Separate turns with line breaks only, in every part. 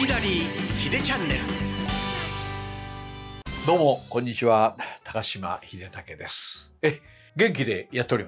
きなり秀チャンネル。
どうもこんにちは、高島秀武です。元気でやっております。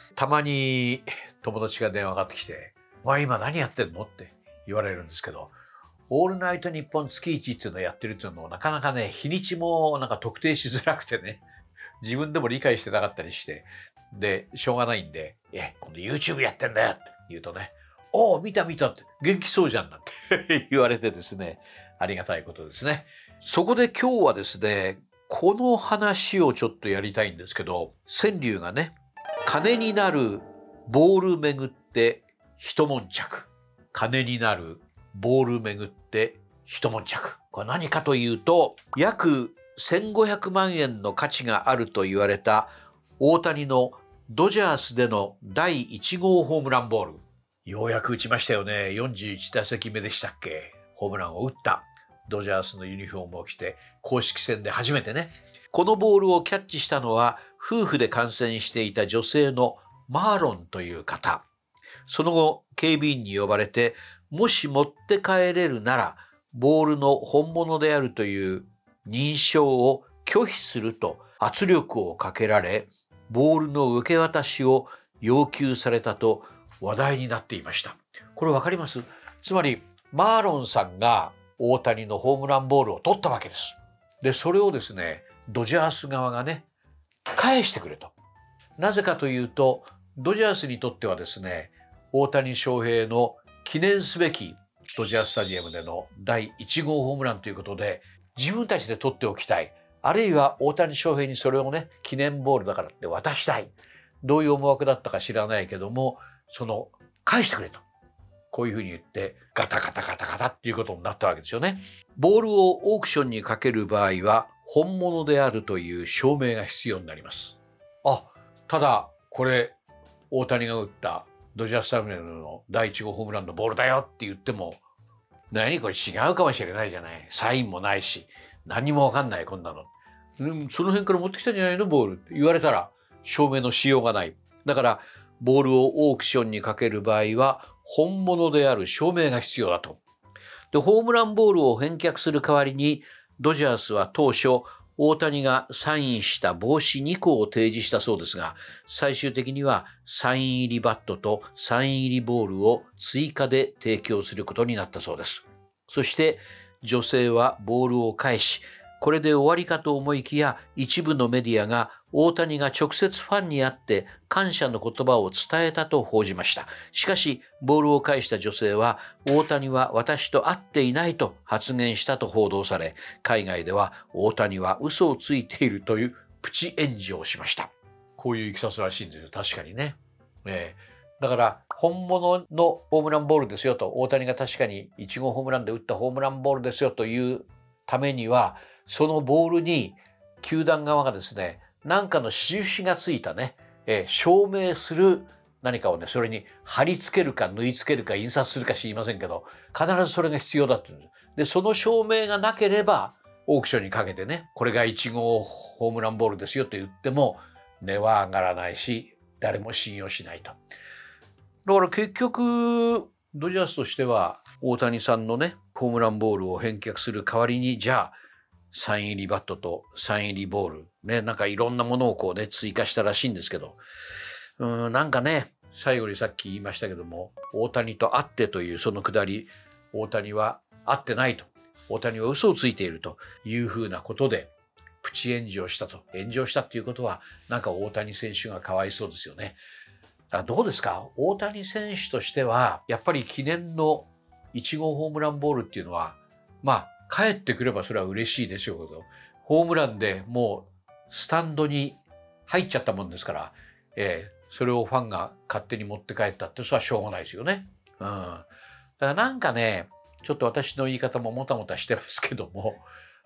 たまに友達が電話がかかってきて、今何やってんのって言われるんですけど、オールナイトニッポン月1っていうのをやってるっていうのをなかなかね、日にちもなんか特定しづらくてね、自分でも理解してなかったりして、で、しょうがないんで、今度 YouTube やってんだよって言うとね、おお、見たって元気そうじゃんなんて言われてですね、ありがたいことですね。そこで今日はですね、この話をちょっとやりたいんですけど、川柳がね、金になるボールめぐって一悶着。金になるボールめぐって一悶着。これ何かというと、約1500万円の価値があると言われた大谷のドジャースでの第1号ホームランボール。ようやく打ちましたよね。41打席目でしたっけ。ホームランを打った。ドジャースのユニフォームを着て公式戦で初めてね。このボールをキャッチしたのは夫婦で観戦していた女性のマーロンという方。その後警備員に呼ばれて、もし持って帰れるならボールの本物であるという認証を拒否すると圧力をかけられ、ボールの受け渡しを要求されたと話題になっていました。これわかります？つまりマーロンさんが大谷のホームランボールを取ったわけです。で、それをですね、ドジャース側がね、返してくれと。なぜかというと、ドジャースにとってはですね、大谷翔平の記念すべきドジャースタジアムでの第1号ホームランということで、自分たちで取っておきたい。あるいは大谷翔平にそれをね、記念ボールだからって渡したい。どういう思惑だったか知らないけども、返してくれと。こういうふうに言って、ガタガタっていうことになったわけですよね。ボールをオークションにかける場合は、本物であるという証明が必要になります。ただ、これ、大谷が打ったドジャースタジアムの第1号ホームランのボールだよって言っても、何これ違うかもしれないじゃない。サインもないし、何もわかんない、こんなの。その辺から持ってきたんじゃないのボールって言われたら、証明のしようがない。だから、ボールをオークションにかける場合は、本物である証明が必要だと。で、ホームランボールを返却する代わりに、ドジャースは当初、大谷がサインした帽子2個を提示したそうですが、最終的にはサイン入りバットとサイン入りボールを追加で提供することになったそうです。そして女性はボールを返し、これで終わりかと思いきや、一部のメディアが大谷が直接ファンに会って感謝の言葉を伝えたと報じました。しかし、ボールを返した女性は、大谷は私と会っていないと発言したと報道され、海外では大谷は嘘をついているというプチ炎上をしました。こういういきさつらしいんですよ。確かにね。だから、本物のホームランボールですよと、大谷が確かに1号ホームランで打ったホームランボールですよというためには、そのボールに球団側がですね、何かの印がついたね、証明する何かをね、それに貼り付けるか縫い付けるか印刷するか知りませんけど、必ずそれが必要だって言うんです。で、その証明がなければ、オークションにかけてね、これが1号ホームランボールですよって言っても、値は上がらないし、誰も信用しないと。だから結局、ドジャースとしては、大谷さんのね、ホームランボールを返却する代わりに、じゃあ、サイン入りバットとサイン入りボール、ね、なんかいろんなものをこうね、追加したらしいんですけど、なんかね、最後にさっき言いましたけども、大谷と会ってというそのくだり、大谷は会ってないと、大谷は嘘をついているというふうなことで、プチ炎上したと。炎上したっていうことは、なんか大谷選手がかわいそうですよね。どうですか？大谷選手としては、やっぱり記念の1号ホームランボールっていうのは、帰ってくればそれは嬉しいでしょうけど、ホームランでもうスタンドに入っちゃったもんですから、それをファンが勝手に持って帰ったってそれはしょうがないですよね。だからなんかね、ちょっと私の言い方ももたもたしてますけども、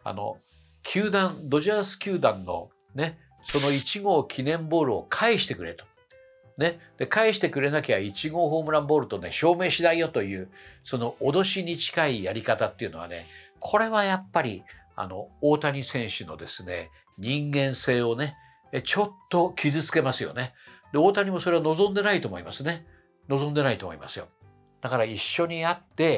ドジャース球団のね、その1号記念ボールを返してくれと。ね。で、返してくれなきゃ1号ホームランボールとね、証明しないよという、その脅しに近いやり方っていうのはね、これはやっぱり、大谷選手のですね、人間性をね、ちょっと傷つけますよね。で、大谷もそれは望んでないと思いますね。望んでないと思いますよ。だから一緒にやって、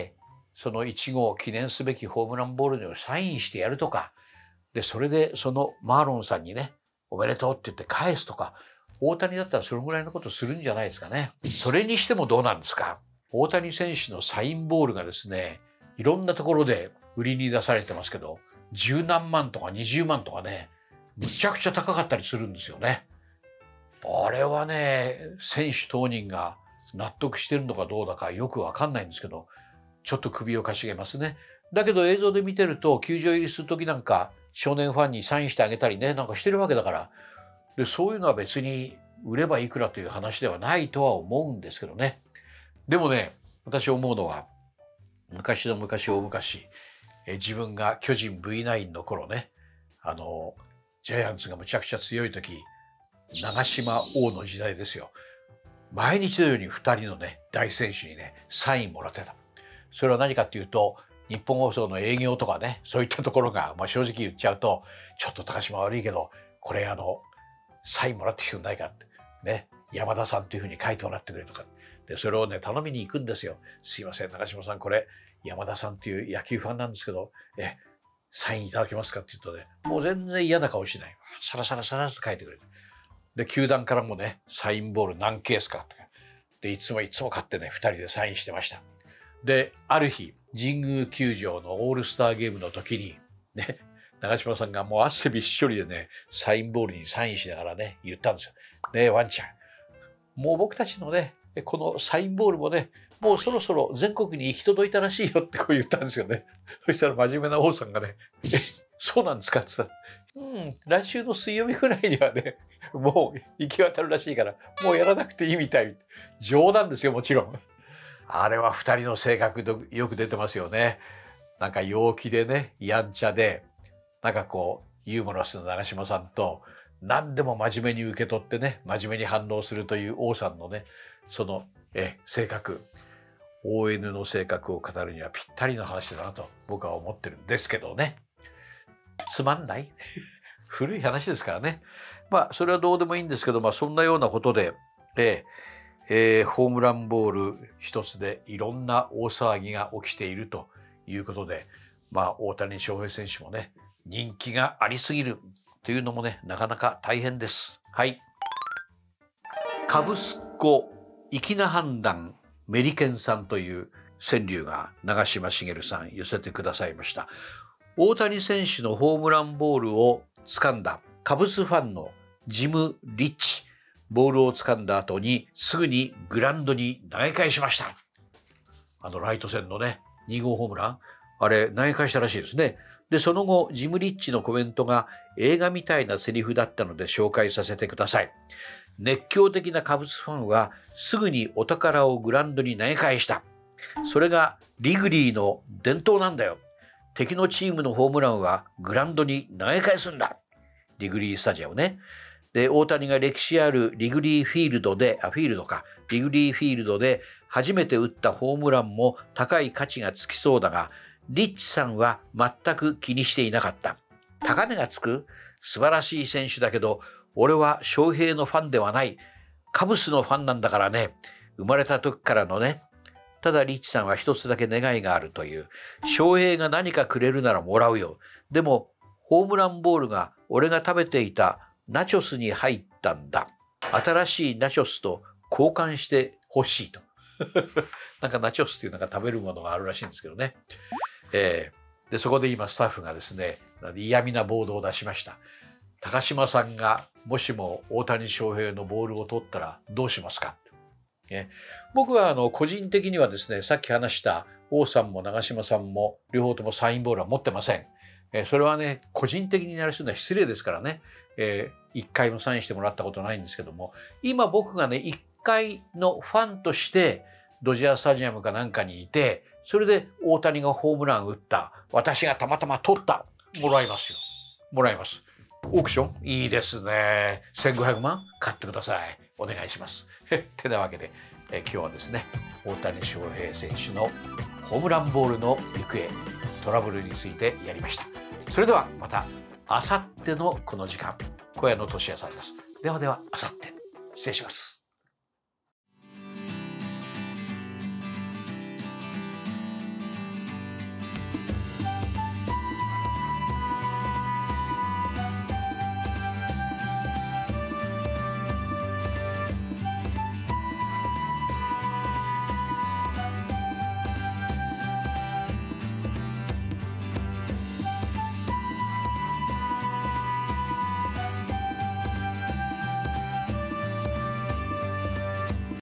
その1号記念すべきホームランボールにサインしてやるとか、で、それでそのマーロンさんにね、おめでとうって言って返すとか、大谷だったらそれぐらいのことするんじゃないですかね。それにしてもどうなんですか。大谷選手のサインボールがですね、いろんなところで売りに出されてますけど、10何万とか20万とかね、むちゃくちゃ高かったりするんですよね。あれはね、選手当人が納得してるのかどうだかよくわかんないんですけど、ちょっと首をかしげますね。だけど映像で見てると、球場入りするときなんか、少年ファンにサインしてあげたりね、なんかしてるわけだから、で、そういうのは別に売ればいくらという話ではないとは思うんですけどね。でもね、私思うのは、昔の昔大昔、自分が巨人 V9 の頃ね、ジャイアンツがむちゃくちゃ強い時、長嶋王の時代ですよ。毎日のように2人のね、大選手にね、サインもらってた。それは何かっていうと、日本放送の営業とかね、そういったところが、正直言っちゃうと、ちょっと高島悪いけど、これサインもらってきてくんないかって。ね、山田さんっていうふうに書いてもらってくれとか。で、それをね、頼みに行くんですよ。すいません、長嶋さん、これ、山田さんっていう野球ファンなんですけど、サインいただけますかって言うとね、もう全然嫌な顔しない。サラサラサラって書いてくれる。で、球団からもね、サインボール何ケースかって。で、いつも買ってね、2人でサインしてました。で、ある日、神宮球場のオールスターゲームの時に、ね、長嶋さんがもう汗びっしょりでね、サインボールにサインしながらね、言ったんですよ。ねえ、ワンちゃん。もう僕たちのね、このサインボールもね、もうそろそろ全国に行き届いたらしいよってこう言ったんですよね。そしたら真面目な王さんがね、そうなんですかって言ったら、来週の水曜日ぐらいにはね、もう行き渡るらしいから、もうやらなくていいみたい。冗談ですよ、もちろん。あれは2人の性格よく出てますよね。なんか陽気でね、やんちゃで、なんかこう、ユーモラスの長嶋さんと、何でも真面目に受け取ってね、真面目に反応するという王さんのね、その、性格、ON の性格を語るにはぴったりの話だなと僕は思ってるんですけどね。つまんない古い話ですからね。それはどうでもいいんですけど、そんなようなことで、ホームランボール一つでいろんな大騒ぎが起きているということで、大谷翔平選手もね、人気がありすぎるというのもね、なかなか大変です。はい。カブスコ粋な判断メリケンさんという川柳が長嶋茂さん寄せてくださいました。大谷選手のホームランボールを掴んだカブスファンのジム・リッチ。ボールを掴んだ後にすぐにグラウンドに投げ返しました。ライト線のね、2号ホームラン、あれ投げ返したらしいですね。で、その後、ジム・リッチのコメントが映画みたいなセリフだったので紹介させてください。熱狂的なカブスファンはすぐにお宝をグラウンドに投げ返した。それがリグリーの伝統なんだよ。敵のチームのホームランはグラウンドに投げ返すんだ。リグリースタジアムね。で、大谷が歴史あるリグリーフィールドで初めて打ったホームランも高い価値がつきそうだが、リッチさんは全く気にしていなかった。高値がつく？素晴らしい選手だけど、俺は翔平のファンではない。カブスのファンなんだからね。生まれた時からのね。ただリッチさんは一つだけ願いがあるという。翔平が何かくれるならもらうよ。でも、ホームランボールが俺が食べていたナチョスに入ったんだ。新しいナチョスと交換してほしいと。なんかナチョスっていうなんか食べるものがあるらしいんですけどね。で、そこで今スタッフがですね、嫌味なボードを出しました。高島さんがもしも大谷翔平のボールを取ったらどうしますか？僕は個人的にはですね、さっき話した王さんも長嶋さんも両方ともサインボールは持ってません。それはね、個人的にやる人には失礼ですからね。一回もサインしてもらったことないんですけども、今僕がね、一回のファンとしてドジャースタジアムかなんかにいて、それで大谷がホームラン打った。私がたまたま取った。もらいますよ。もらいます。オークションいいですね。1500万買ってください。お願いします。てなわけで、今日はですね、大谷翔平選手のホームランボールの行方、トラブルについてやりました。それではまた明後日のこの時間、小屋の俊也さんです。ではでは明後日失礼します。